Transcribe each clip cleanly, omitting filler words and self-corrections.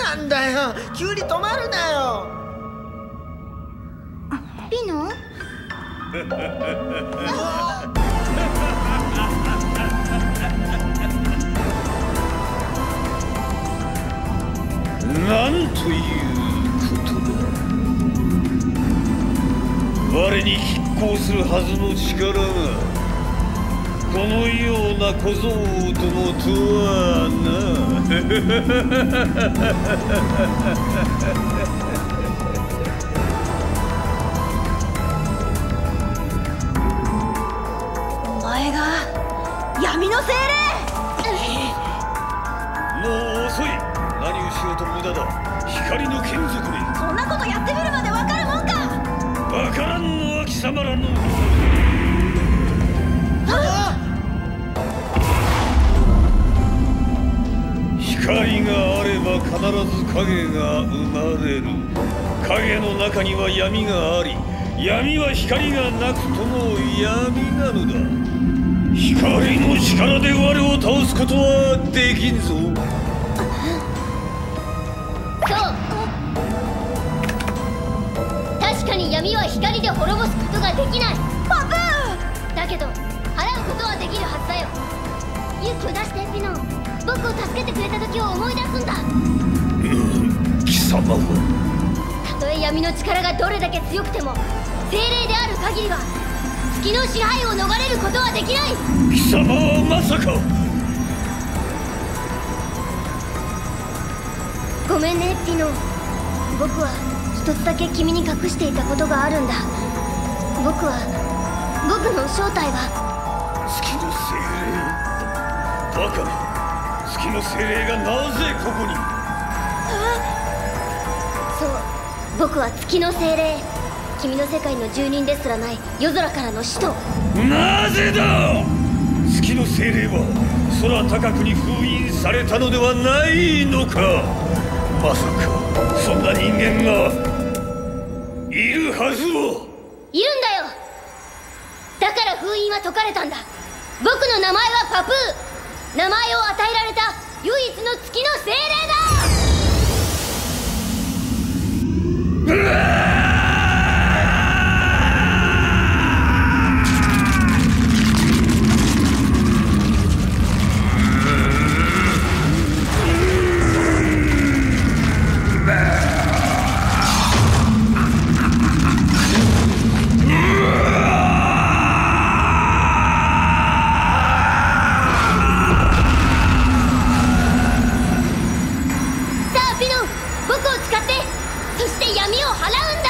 なんだよ、急に止まるなよ。 ピノなんということだ。我に拮抗するはずの力がこのような小僧どもとはお前が闇の精霊。 もう遅い。何をしようと無駄だ。光の眷属め。 そんなことやってみるまでわかるもんか。 わからんのは貴様らの。光があれば必ず影が生まれる。影の中には闇があり、闇は光がなくとも闇なのだ。光の力で我を倒すことはできんぞ。 そう、確かに闇は光で滅ぼすことができない。パプーだけど払うことはできるはずだよ。勇気を出してピノン。僕を助けてくれた時を思い出すんだ。 貴様はたとえ闇の力がどれだけ強くても精霊である限りは月の支配を逃れることはできない。 貴様はまさか。 ごめんねピノン。僕は一つだけ君に隠していたことがあるんだ。僕の正体は月の精霊。バカな。月の精霊がなぜここに。 そう、僕は月の精霊。君の世界の住人ですらない夜空からの使徒。 なぜだ。月の精霊は空高くに封印されたのではないのか。まさかそんな人間がいるはずは。 いるんだよ。だから封印は解かれたんだ。僕の名前はパプー。名前を与えられた唯一の月の精霊だ。僕を使って、そして闇を払うんだ。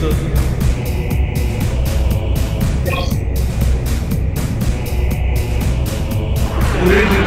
ぞ。これで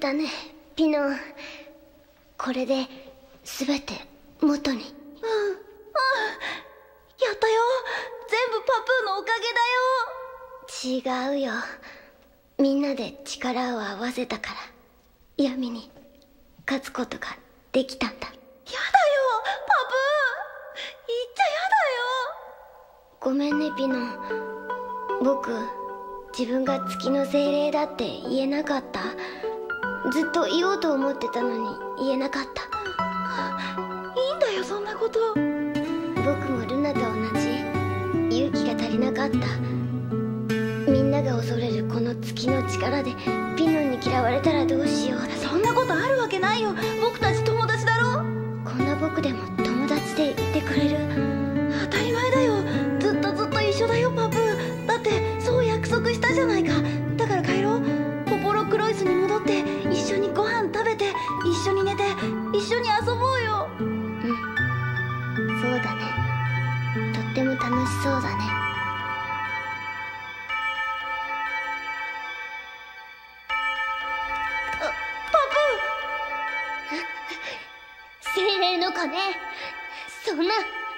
したねピノン。これで全て元に。 やったよ。全部パプーのおかげだよ。 違うよ。みんなで力を合わせたから闇に勝つことができたんだ。 やだよパプー、言っちゃやごめんねピノン。僕自分が月の精霊だって言えなかった。ずっと言おうと思ってたのに言えなかった。 だよ。いいんだよそんなこと。 僕もルナと同じ勇気が足りなかった。みんなが恐れるこの月の力でピノンに嫌われたらどうしよう。 そんなことあるわけないよ。僕たち友達だろ。 こんな僕でも友達でいてくれる。 当たり前だよ。ずっと一緒だよパプー。だってそう約束したじゃないか。だから帰ろう。ポポロクロイスに戻って一緒にご飯食べて一緒に寝て一緒に遊ぼうよ。 そうだね。とっても楽しそうだね。精霊の鐘、そんな闇の精霊は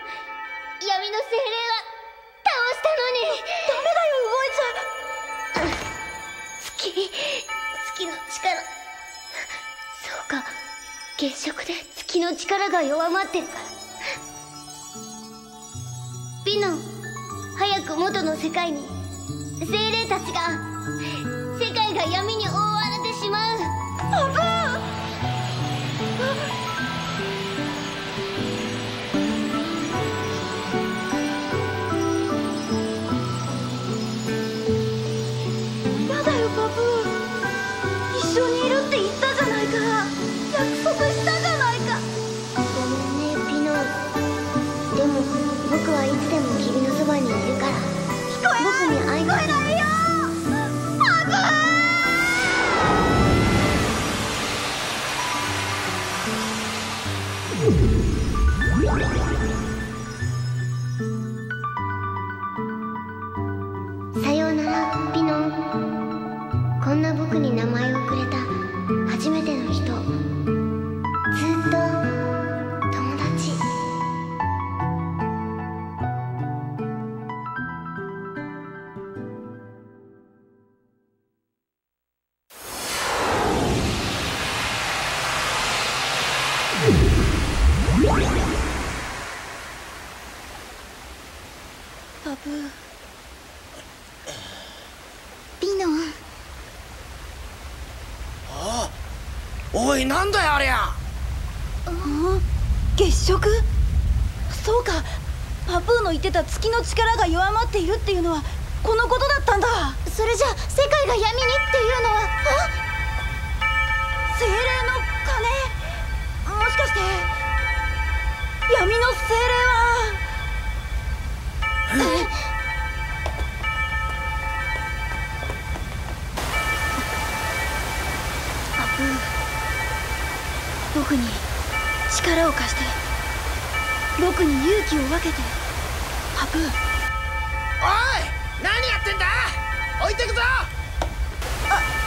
倒したのに。 ダメだよ、動いちゃう。 月の力。そうか、月食で月の力が弱まってるから。ピノン、早く元の世界に。精霊たちが世界が闇に覆われてしまう。 パプー。やだよパプー。一緒にいるって言ったじゃないか。約束したじゃないか。 ごめんねピノン。でも僕はいつでも君のそばにいるから。僕に会いに来て。さようならピノン。こんな僕に名前をくれた初めての人。ずっと友達。 パプー。 ピノン。 おい、なんだよありゃ。 月食。そうか、パプーの言ってた月の力が弱まっているっていうのはこのことだったんだ。 それじゃ世界が闇にっていうのは。 精霊の鐘。もしかして闇の精霊は。パプー、僕に力を貸して。僕に勇気を分けて。パプー。 おい、何やってんだ。置いてくぞ。